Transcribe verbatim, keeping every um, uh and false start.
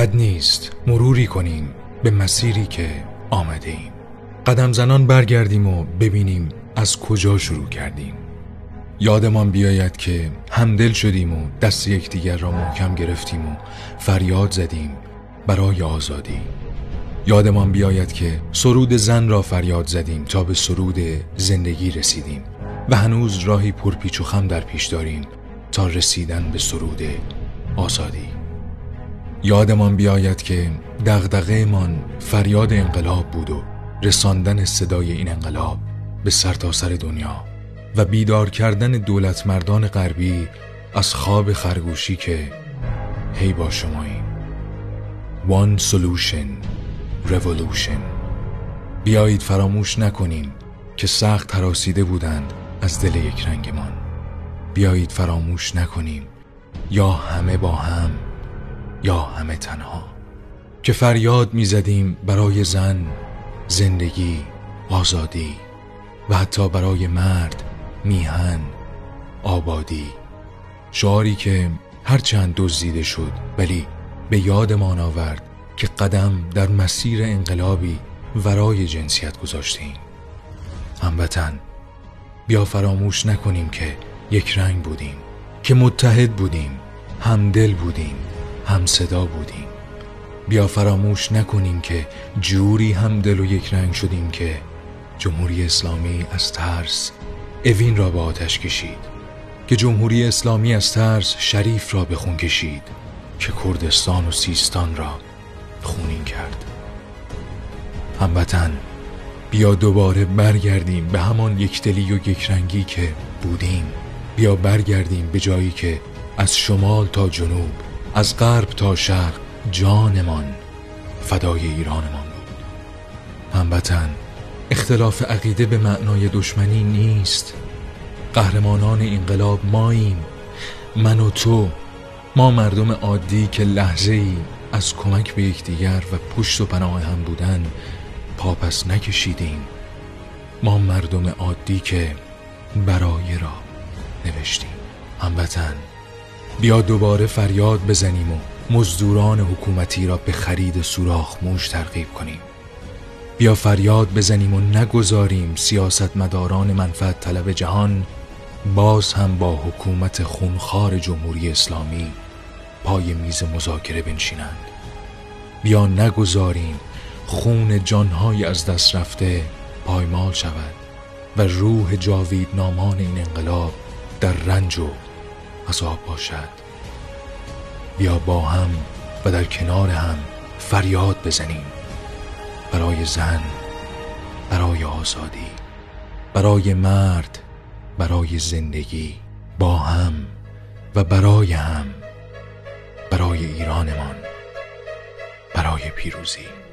بد نیست مروری کنیم به مسیری که آمده ایم. قدم زنان برگردیم و ببینیم از کجا شروع کردیم. یادمان بیاید که همدل شدیم و دست یکدیگر را محکم گرفتیم و فریاد زدیم برای آزادی. یادمان بیاید که سرود زن را فریاد زدیم تا به سرود زندگی رسیدیم و هنوز راهی پرپیچ و خم در پیش داریم تا رسیدن به سرود آزادی. یادمان بیاید که دغدغه من فریاد انقلاب بود و رساندن صدای این انقلاب به سرتاسر دنیا و بیدار کردن دولت مردان غربی از خواب خرگوشی که هی با شماییم. One solution revolution. بیایید فراموش نکنیم که سخت هراسیده بودند از دل یک رنگمان. بیایید فراموش نکنیم یا همه با هم یا همه تنها که فریاد می زدیم برای زن، زندگی، آزادی و حتی برای مرد، میهن، آبادی. شعاری که هرچند دزدیده شد ولی به یادمان آورد که قدم در مسیر انقلابی ورای جنسیت گذاشتیم. هموطن، بیا فراموش نکنیم که یک رنگ بودیم، که متحد بودیم، همدل بودیم، هم صدا بودیم. بیا فراموش نکنیم که جوری همدل و یک رنگ شدیم که جمهوری اسلامی از ترس اوین را به آتش کشید، که جمهوری اسلامی از ترس شریف را به خون کشید، که کردستان و سیستان را خونین کرد. هموطن، بیا دوباره برگردیم به همان یکدلی و یکرنگی که بودیم. بیا برگردیم به جایی که از شمال تا جنوب، از غرب تا شرق جانمان فدای ایرانمان بود. هموطن، اختلاف عقیده به معنای دشمنی نیست. قهرمانان انقلاب ماییم، من و تو، ما مردم عادی که لحظه‌ای از کمک به یکدیگر و پشت و پناه هم بودن پاپس نکشیدیم. ما مردم عادی که برای را نوشتیم. هموطن، بیا دوباره فریاد بزنیم و مزدوران حکومتی را به خرید سوراخ موش ترغیب کنیم. بیا فریاد بزنیم و نگذاریم سیاستمداران منفعت طلب جهان باز هم با حکومت خونخوار جمهوری اسلامی پای میز مذاکره بنشینند. بیا نگذاریم خون جانهای از دست رفته پایمال شود و روح جاویدنامان این انقلاب در رنج و عذاب باشد. بیا با هم و در کنار هم فریاد بزنیم برای زن، برای آزادی، برای مرد، برای زندگی، با هم و برای هم، برای ایرانمان، برای پیروزی.